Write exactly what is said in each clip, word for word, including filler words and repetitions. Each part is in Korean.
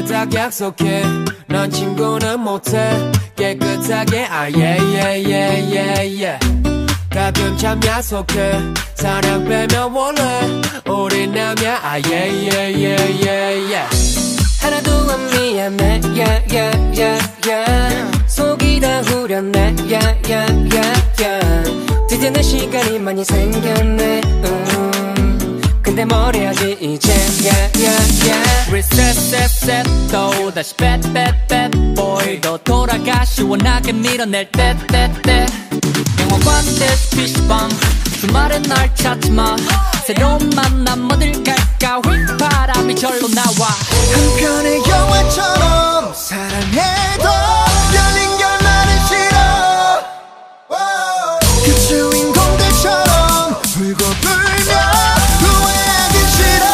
딱 약속해 넌 친구는 못해 깨끗하게 아예 yeah, yeah, yeah, yeah. 가끔 참 약속해 사랑 빼면 원래 우린 남이야 아예 yeah, yeah, yeah, yeah. 하나도 안 미안해 yeah, yeah, yeah, yeah. 속이 다 후련해 yeah, yeah, yeah, yeah. 드디어 내 시간이 많이 생겼네 음. 근데 뭘 해야지 이제 yeah, yeah, yeah. Reset, set, set 또 다시 bet, bet, bet boy 너 돌아가 시원하게 밀어낼 때, 때, 때 영화관 대시 피시방 주말엔 날 찾지마 새로운 만남 어딜 갈까 휘바람이 절로 나와 한편의 영화처럼 사랑해도 열린 결말은 싫어 그 주인공들처럼 울고 불며 후회하기 싫어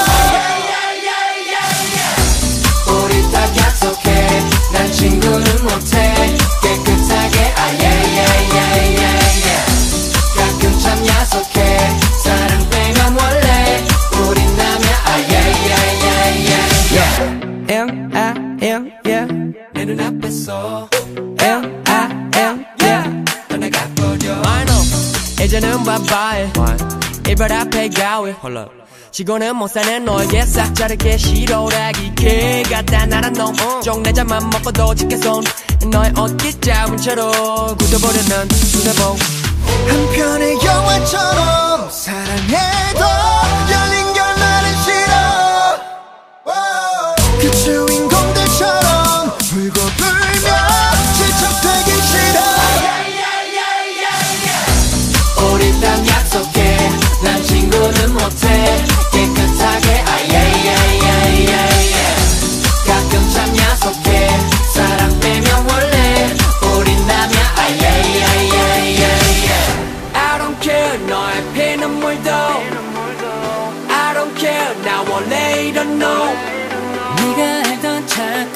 우리 딱 약속해 난 친구는 못해 깨끗하게 아예 yeah, yeah, yeah, yeah. 가끔 참 약속해 사랑 빼면 원래 우린 남이야 아예 yeah, yeah, yeah, yeah. M, I, M, yeah. 내 눈앞에서 M, I, M, yeah. 떠나가버려 I know 이제는 바바해 이별 앞에 가위 지고는 못 사는 너에게 싹 자르게 싫어라기 개가 다 나란 놈 쪽내 잠만 먹고도 지켜손 너의 어깨 잡은 채로 굳어버리는 두뇌봉 한편의 영화처럼 사랑해도 열린 결말은 싫어 그 주인공들처럼 울고 불며 질척되기 싫어 우리 딱 약속해 난 친구는 못해 깨끗하게 아예 yeah, yeah, yeah, yeah. 가끔 참 약속해 사랑 빼면 원래 우린 남이야 아예 yeah, yeah, yeah, yeah. I don't care 너의 피눈물도 I don't care 나 원래 이런 너 네가 알던 착한